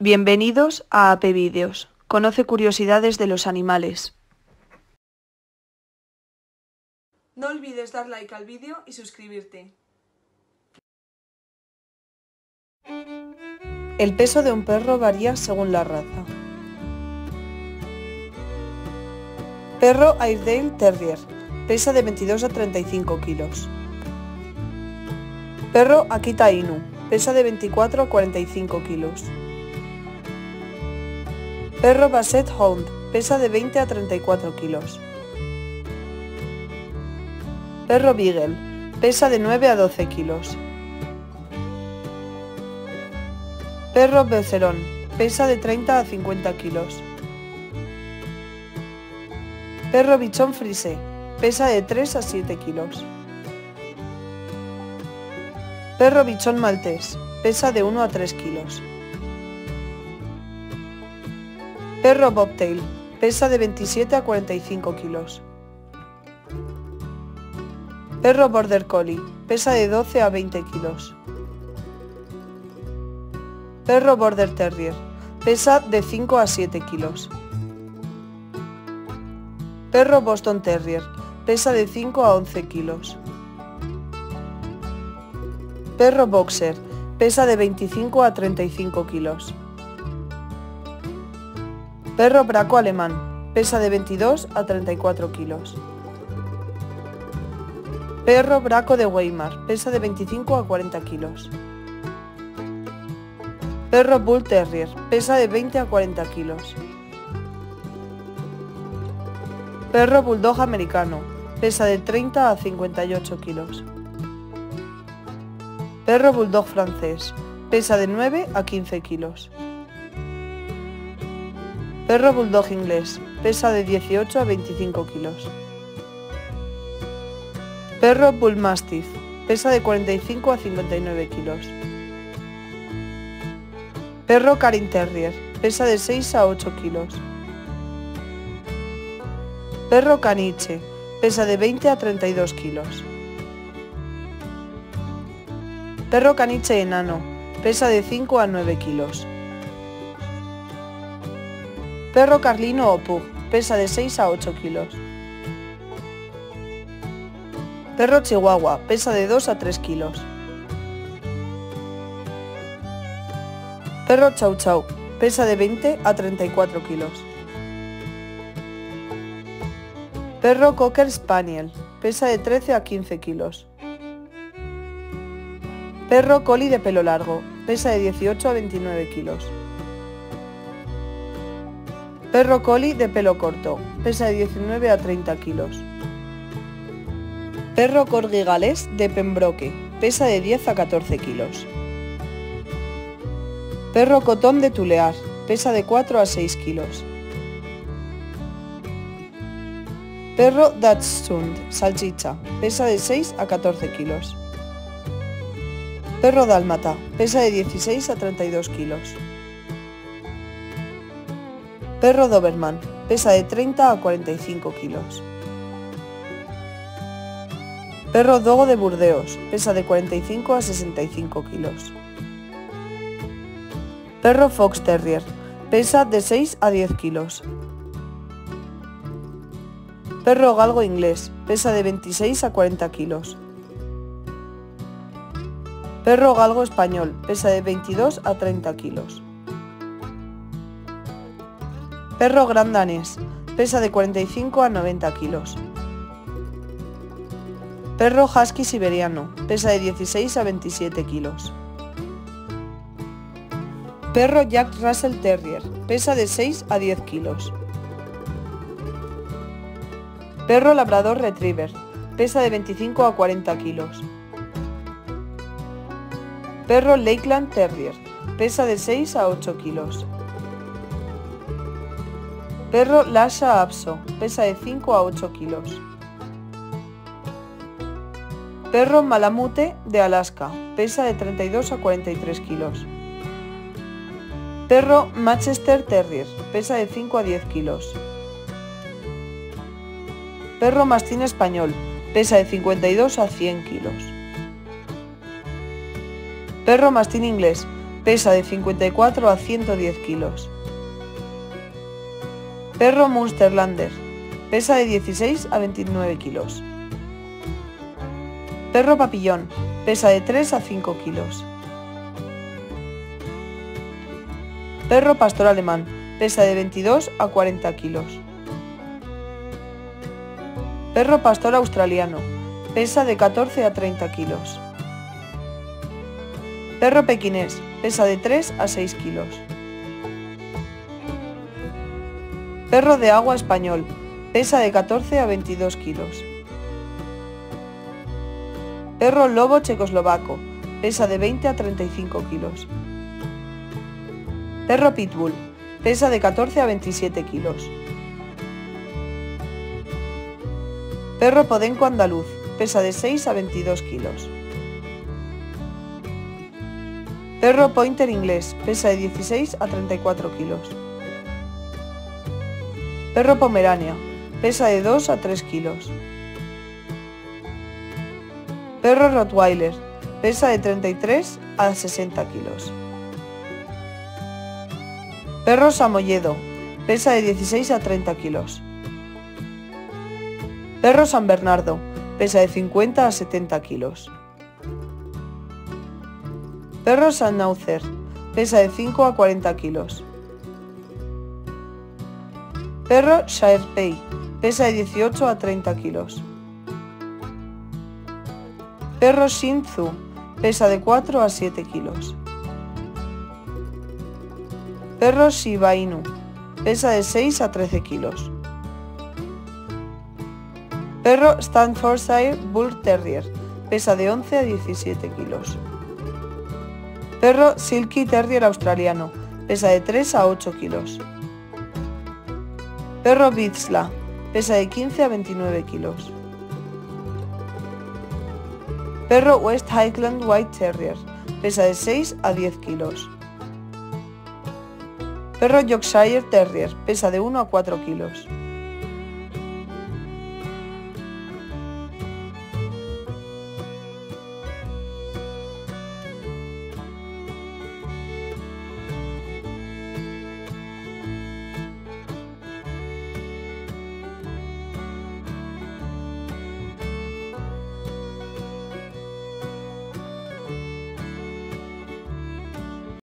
Bienvenidos a AP Vídeos. Conoce curiosidades de los animales. No olvides dar like al vídeo y suscribirte. El peso de un perro varía según la raza. Perro Airedale Terrier. Pesa de 22 a 35 kilos. Perro Akita Inu. Pesa de 24 a 45 kilos. Perro Basset Hound. Pesa de 20 a 34 kilos. Perro Beagle. Pesa de 9 a 12 kilos. Perro Becerón. Pesa de 30 a 50 kilos. Perro Bichon Frise. Pesa de 3 a 7 kilos. Perro Bichon Maltés. Pesa de 1 a 3 kilos. Perro Bobtail. Pesa de 27 a 45 kilos. Perro Border Collie. Pesa de 12 a 20 kilos. Perro Border Terrier. Pesa de 5 a 7 kilos. Perro Boston Terrier. Pesa de 5 a 11 kilos. Perro Boxer. Pesa de 25 a 35 kilos. Perro Braco Alemán. Pesa de 22 a 34 kilos. Perro Braco de Weimar. Pesa de 25 a 40 kilos. Perro Bull Terrier. Pesa de 20 a 40 kilos. Perro Bulldog americano. Pesa de 30 a 58 kilos. Perro Bulldog francés. Pesa de 9 a 15 kilos. Perro Bulldog inglés. Pesa de 18 a 25 kilos. Perro Bull Mastiff. Pesa de 45 a 59 kilos. Perro Carin Terrier. Pesa de 6 a 8 kilos. Perro Caniche. Pesa de 20 a 32 kilos. Perro Caniche enano. Pesa de 5 a 9 kilos. Perro Carlino o Pug. Pesa de 6 a 8 kilos. Perro Chihuahua. Pesa de 2 a 3 kilos. Perro Chow Chow. Pesa de 20 a 34 kilos. Perro Cocker Spaniel. Pesa de 13 a 15 kilos. Perro Collie de pelo largo. Pesa de 18 a 29 kilos. Perro Collie de pelo corto. Pesa de 19 a 30 kilos. Perro Corgi galés de Pembroke. Pesa de 10 a 14 kilos. Perro Cotón de Tulear. Pesa de 4 a 6 kilos. Perro Dachshund salchicha. Pesa de 6 a 14 kilos. Perro Dálmata. Pesa de 16 a 32 kilos. Perro Doberman. Pesa de 30 a 45 kilos. Perro Dogo de Burdeos. Pesa de 45 a 65 kilos. Perro Fox Terrier. Pesa de 6 a 10 kilos. Perro Galgo inglés. Pesa de 26 a 40 kilos. Perro Galgo español. Pesa de 22 a 30 kilos. Perro Gran Danés. Pesa de 45 a 90 kilos. Perro Husky siberiano. Pesa de 16 a 27 kilos. Perro Jack Russell Terrier. Pesa de 6 a 10 kilos. Perro Labrador Retriever. Pesa de 25 a 40 kilos. Perro Lakeland Terrier. Pesa de 6 a 8 kilos. Perro Lhasa Apso. Pesa de 5 a 8 kilos. Perro Malamute de Alaska. Pesa de 32 a 43 kilos. Perro Manchester Terrier. Pesa de 5 a 10 kilos. Perro Mastín español. Pesa de 52 a 100 kilos. Perro Mastín inglés. pesa de 54 a 110 kilos. Perro Münsterländer, pesa de 16 a 29 kilos. Perro Papillón, pesa de 3 a 5 kilos. Perro Pastor Alemán, pesa de 22 a 40 kilos. Perro Pastor Australiano, pesa de 14 a 30 kilos. Perro Pequinés, pesa de 3 a 6 kilos. Perro de agua español, pesa de 14 a 22 kilos. Perro lobo checoslovaco, pesa de 20 a 35 kilos. Perro pitbull, pesa de 14 a 27 kilos. Perro podenco andaluz, pesa de 6 a 22 kilos. Perro pointer inglés, pesa de 16 a 34 kilos. Perro pomerania, pesa de 2 a 3 kilos. Perro rottweiler, pesa de 33 a 60 kilos. Perro samoyedo, pesa de 16 a 30 kilos. Perro San Bernardo, pesa de 50 a 70 kilos. Perro Schnauzer, pesa de 5 a 40 kilos. Perro Shire Pei, pesa de 18 a 30 kilos. Perro Shih Tzu, pesa de 4 a 7 kilos. Perro Shiba Inu, pesa de 6 a 13 kilos. Perro Staffordshire Bull Terrier, pesa de 11 a 17 kilos. Perro Silky Terrier australiano, pesa de 3 a 8 kilos. Perro Vizsla, pesa de 15 a 29 kilos. Perro West Highland White Terrier, pesa de 6 a 10 kilos. Perro Yorkshire Terrier, pesa de 1 a 4 kilos.